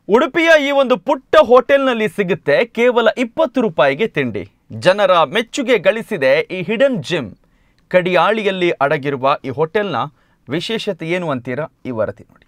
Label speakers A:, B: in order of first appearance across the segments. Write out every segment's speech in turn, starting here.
A: ಉಡುಪಿಯ ಈ ಒಂದು ಪುಟ್ಟ ಹೋಟೆಲ್ನಲ್ಲಿ ಸಿಗುತ್ತೆ ಕೇವಲ 20 ರೂಪಾಯಿಗೆ ತಿಂಡಿ. ಜನರ ಮೆಚ್ಚುಗೆ ಗಳಿಸಿದೆ ಈ ಹಿಡನ್ ಜಿಮ್. ಕಡಿಯಾಳಿಯಲ್ಲಿ ಅಡಗಿರುವ ಈ ಹೋಟೆಲ್ನ ವಿಶೇಷತೆ ಏನು ಅಂತೀರಾ? ಈ ವರದಿ ನೋಡಿ.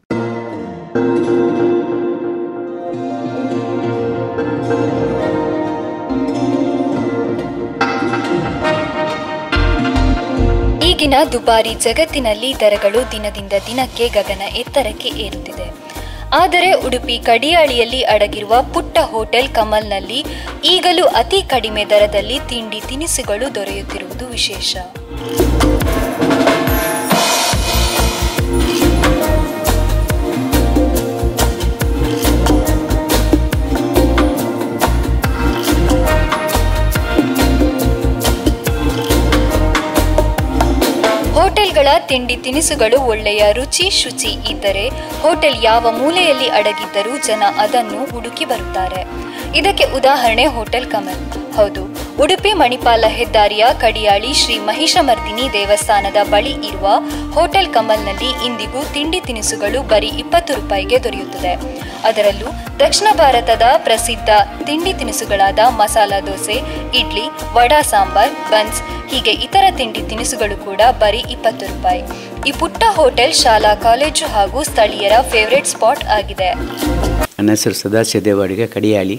B: ಈಗಿನ ದುಬಾರಿ ಜಗತ್ತಿನಲ್ಲಿ ದರಗಳು ದಿನದಿಂದ ದಿನಕ್ಕೆ ಗಗನ ಎತ್ತರಕ್ಕೆ ಏರುತ್ತಿದೆ. ಆದರೆ ಉಡುಪಿ ಕಡಿಯಾಳಿಯಲ್ಲಿ ಅಡಗಿರುವ ಪುಟ್ಟ ಹೋಟೆಲ್ ಕಮಲ್ನಲ್ಲಿ ಈಗಲೂ ಅತಿ ಕಡಿಮೆ ದರದಲ್ಲಿ ತಿಂಡಿ ತಿನಿಸುಗಳು ದೊರೆಯುತ್ತಿರುವುದು ವಿಶೇಷ. ಹೋಟೆಲ್ಗಳ ತಿಂಡಿ ತಿನಿಸುಗಳು ಒಳ್ಳೆಯ ರುಚಿ ಶುಚಿ ಇದ್ದರೆ ಹೋಟೆಲ್ ಯಾವ ಮೂಲೆಯಲ್ಲಿ ಅಡಗಿದ್ದರೂ ಜನ ಅದನ್ನು ಹುಡುಕಿ ಬರುತ್ತಾರೆ. ಇದಕ್ಕೆ ಉದಾಹರಣೆ ಹೋಟೆಲ್ ಕಮಲ್. ಹೌದು, ಉಡುಪಿ ಮಣಿಪಾಲ ಹೆದ್ದಾರಿಯ ಕಡಿಯಾಳಿ ಶ್ರೀ ಮಹಿಷಮರ್ದಿನಿ ದೇವಸ್ಥಾನದ ಬಳಿ ಇರುವ ಹೋಟೆಲ್ ಕಮಲ್ನಲ್ಲಿ ಇಂದಿಗೂ ತಿಂಡಿ ತಿನಿಸುಗಳು ಬರೀ 20 ರೂಪಾಯಿಗೆ ದೊರೆಯುತ್ತದೆ. ಅದರಲ್ಲೂ ದಕ್ಷಿಣ ಭಾರತದ ಪ್ರಸಿದ್ಧ ತಿಂಡಿ ತಿನಿಸುಗಳಾದ ಮಸಾಲಾ ದೋಸೆ, ಇಡ್ಲಿ, ವಡಾ ಸಾಂಬಾರ್, ಬನ್ಸ್ ಹೀಗೆ ಇತರ ತಿಂಡಿ ತಿನಿಸುಗಳು ಕೂಡ ಬರೀ 20 ರೂಪಾಯಿ. ಈ ಪುಟ್ಟ ಹೋಟೆಲ್ ಶಾಲಾ ಕಾಲೇಜು ಹಾಗೂ ಸ್ಥಳೀಯರ ಫೇವರೇಟ್ ಸ್ಪಾಟ್ ಆಗಿದೆ.
C: ನನ್ನ ಹೆಸರು ಸದಾಶಿವ ದೇವಾಡಿಗ, ಕಡಿಯಾಳಿ.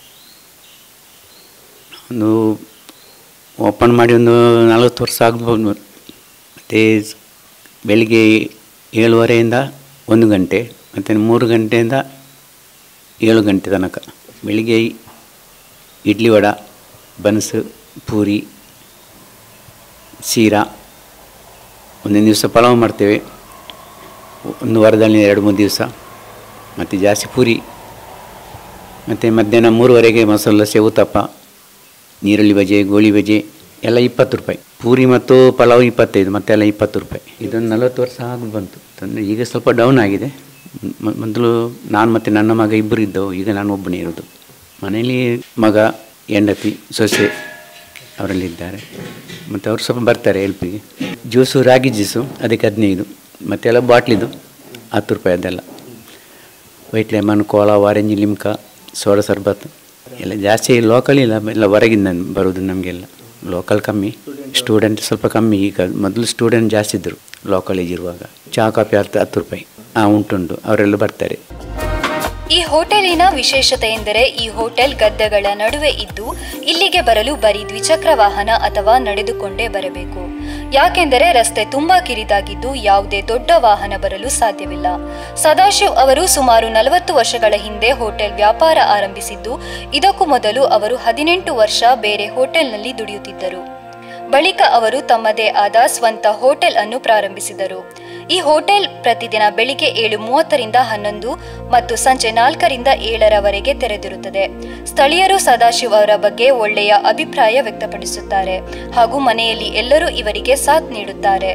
C: ಒಂದು ಓಪನ್ ಮಾಡಿ ಒಂದು 40 ವರ್ಷ ಆಗ್ಬೋದು. ಮತ್ತು ಬೆಳಿಗ್ಗೆ 7:30ಯಿಂದ 1 ಗಂಟೆ, ಮತ್ತು 3 ಗಂಟೆಯಿಂದ 7 ಗಂಟೆ ತನಕ. ಬೆಳಿಗ್ಗೆ ಇಡ್ಲಿ, ವಡ, ಬನ್ಸ್, ಪೂರಿ, ಶೀರಾ. ಒಂದೊಂದು ದಿವಸ ಪಲಾವ್ ಮಾಡ್ತೇವೆ, ಒಂದು ವಾರದಲ್ಲಿ 2-3 ದಿವಸ. ಮತ್ತು ಜಾಸ್ತಿ ಪೂರಿ. ಮತ್ತು ಮಧ್ಯಾಹ್ನ 3:30ಗೆ ಮಸಾಲ ಸೇವು ಉತ್ತಪ್ಪ, ನೀರುಳ್ಳಿ ಬಜೆ, ಗೋಳಿ ಬಜೆ ಎಲ್ಲ 20 ರೂಪಾಯಿ. ಪೂರಿ ಮತ್ತು ಪಲಾವ್ 25, ಮತ್ತೆಲ್ಲ 20 ರೂಪಾಯಿ. ಇದೊಂದು 40 ವರ್ಷ ಆಗಿ ಬಂತು. ತಂದರೆ ಈಗ ಸ್ವಲ್ಪ ಡೌನ್ ಆಗಿದೆ. ಮೊದಲು ನಾನು ಮತ್ತು ನನ್ನ ಮಗ ಇಬ್ಬರು ಇದ್ದವು, ಈಗ ನಾನು ಒಬ್ಬನೇ ಇರೋದು. ಮನೆಯಲ್ಲಿ ಮಗ, ಹೆಂಡತಿ, ಸೊಸೆ ಅವರಲ್ಲಿದ್ದಾರೆ. ಮತ್ತು ಅವರು ಸ್ವಲ್ಪ ಬರ್ತಾರೆ ಹೆಲ್ಪಿಗೆ. ಜ್ಯೂಸು, ರಾಗಿ ಜ್ಯೂಸು ಅದಕ್ಕೆ 15, ಮತ್ತೆಲ್ಲ ಬಾಟ್ಲಿದು 10 ರೂಪಾಯಿ. ಅದೆಲ್ಲ white lemon, cola, orange, Limca, soda ಸರ್ಬತ್ ಎಲ್ಲ ಜಾಸ್ತಿ ಲೋಕಲ್ ಇಲ್ಲ, ಎಲ್ಲ ಹೊರಗಿಂದ ಬರೋದು. ನಮಗೆಲ್ಲ ಲೋಕಲ್ ಕಮ್ಮಿ, ಸ್ಟೂಡೆಂಟ್ ಸ್ವಲ್ಪ ಕಮ್ಮಿ. ಈಗ ಮೊದಲು ಸ್ಟೂಡೆಂಟ್ ಜಾಸ್ತಿ ಇದ್ದರು ಲೋಕಲೇಜ್ ಇರುವಾಗ. ಚಹಾ ಕಾಫಿ 10 ರೂಪಾಯಿ ಉಂಟುಂಟು, ಅವರೆಲ್ಲ ಬರ್ತಾರೆ.
B: ಈ ಹೋಟೆಲಿನ ವಿಶೇಷತೆ ಎಂದರೆ ಈ ಹೋಟೆಲ್ ಗದ್ದೆಗಳ ನಡುವೆ ಇದ್ದು ಇಲ್ಲಿಗೆ ಬರಲು ಬರೀ ದ್ವಿಚಕ್ರ ವಾಹನ ಅಥವಾ ನಡೆದುಕೊಂಡೇ ಬರಬೇಕು. ಯಾಕೆಂದರೆ ರಸ್ತೆ ತುಂಬಾ ಕಿರಿದಾಗಿದ್ದು ಯಾವುದೇ ದೊಡ್ಡ ವಾಹನ ಬರಲು ಸಾಧ್ಯವಿಲ್ಲ. ಸದಾಶಿವ್ ಅವರು ಸುಮಾರು 40 ವರ್ಷಗಳ ಹಿಂದೆ ಹೋಟೆಲ್ ವ್ಯಾಪಾರ ಆರಂಭಿಸಿದ್ದು, ಇದಕ್ಕೂ ಮೊದಲು ಅವರು 18 ವರ್ಷ ಬೇರೆ ಹೋಟೆಲ್ನಲ್ಲಿ ದುಡಿಯುತ್ತಿದ್ದರು. ಬಳಿಕ ಅವರು ತಮ್ಮದೇ ಆದ ಸ್ವಂತ ಹೋಟೆಲ್ ಅನ್ನು ಪ್ರಾರಂಭಿಸಿದರು. ಈ ಹೋಟೆಲ್ ಪ್ರತಿದಿನ ಬೆಳಿಗ್ಗೆ 7:30ರಿಂದ 11 ಮತ್ತು ಸಂಜೆ 4ರಿಂದ 7ರವರೆಗೆ ತೆರೆದಿರುತ್ತದೆ. ಸ್ಥಳೀಯರು ಸದಾಶಿವ್ ಅವರ ಬಗ್ಗೆ ಒಳ್ಳೆಯ ಅಭಿಪ್ರಾಯ ವ್ಯಕ್ತಪಡಿಸುತ್ತಾರೆ ಹಾಗೂ ಮನೆಯಲ್ಲಿ ಎಲ್ಲರೂ ಇವರಿಗೆ ಸಾಥ್ ನೀಡುತ್ತಾರೆ.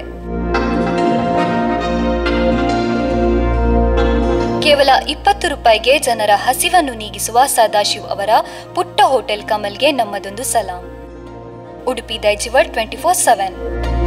B: ಕೇವಲ 20 ರೂಪಾಯಿಗೆ ಜನರ ಹಸಿವನ್ನು ನೀಗಿಸುವ ಸದಾಶಿವ್ ಅವರ ಪುಟ್ಟ ಹೋಟೆಲ್ ಕಮಲ್ಗೆ ನಮ್ಮದೊಂದು ಸಲಾಂ. ಉಡುಪಿ ದೈಜಿವರ್ಡ್ 24/7.